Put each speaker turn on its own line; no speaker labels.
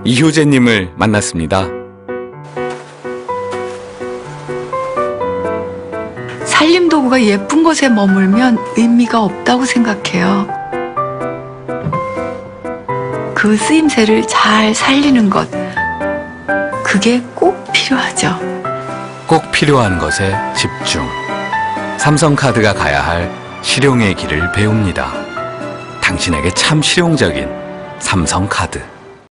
이효재님을 만났습니다.
살림 도구가 예쁜 곳에 머물면 의미가 없다고 생각해요. 그 쓰임새를 잘 살리는 것, 그게 꼭 필요하죠.
꼭 필요한 것에 집중. 삼성카드가 가야 할 실용의 길을 배웁니다. 당신에게 참 실용적인 삼성카드.